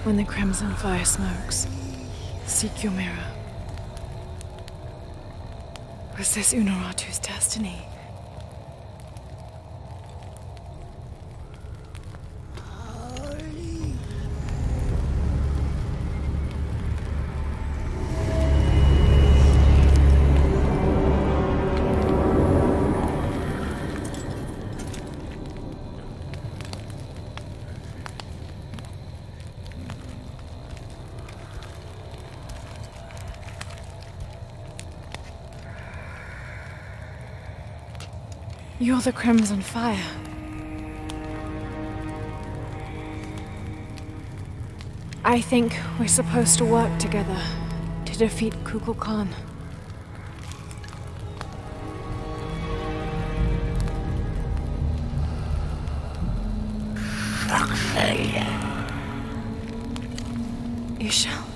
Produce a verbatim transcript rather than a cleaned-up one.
When the crimson fire smokes, seek your mirror. Was this Unuratu's destiny? You're the Crimson Fire. I think we're supposed to work together to defeat Kukulkan. You shall.